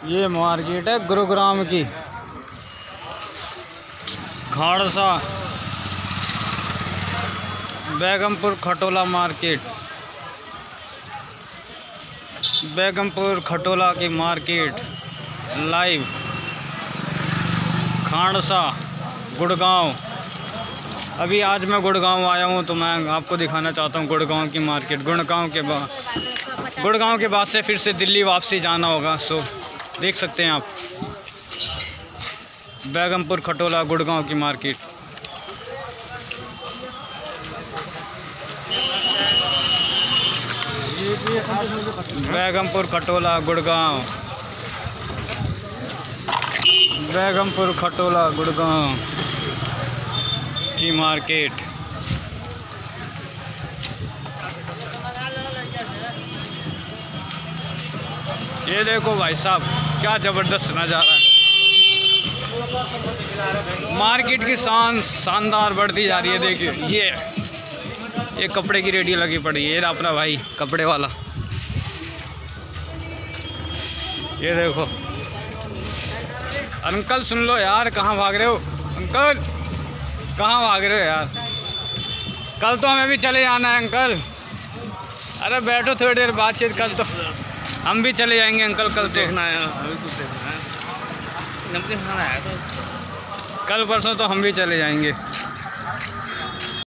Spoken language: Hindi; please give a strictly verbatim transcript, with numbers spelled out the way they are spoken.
ये मार्केट है गुरुग्राम की, खाड़सा बेगमपुर खटोला मार्केट। बेगमपुर खटोला की मार्केट लाइव, खाड़सा गुड़गांव। अभी आज मैं गुड़गांव आया हूँ तो मैं आपको दिखाना चाहता हूँ गुड़गांव की मार्केट। गुड़गांव के बाद गुड़गांव के बाद से फिर से दिल्ली वापसी जाना होगा, सो देख सकते हैं आप बेगमपुर खटोला गुड़गांव की मार्केट। बेगमपुर खटोला गुड़गांव, बेगमपुर खटोला गुड़गांव की मार्केट। ये देखो भाई साहब, क्या ज़बरदस्त नज़ारा है। मार्केट की शान शानदार बढ़ती जा रही है। देखिए ये ये कपड़े की रेडी लगी पड़ी है। ये अपना भाई कपड़े वाला, ये देखो। अंकल सुन लो यार, कहाँ भाग रहे हो अंकल, कहाँ भाग रहे हो यार? कल तो हमें भी चले जाना है अंकल। अरे बैठो थोड़ी देर बातचीत, कल तो हम भी चले जाएंगे अंकल। कल देखना है, अभी कुछ देखना है, नमकीन खाना है तो कल परसों तो हम भी चले जाएंगे।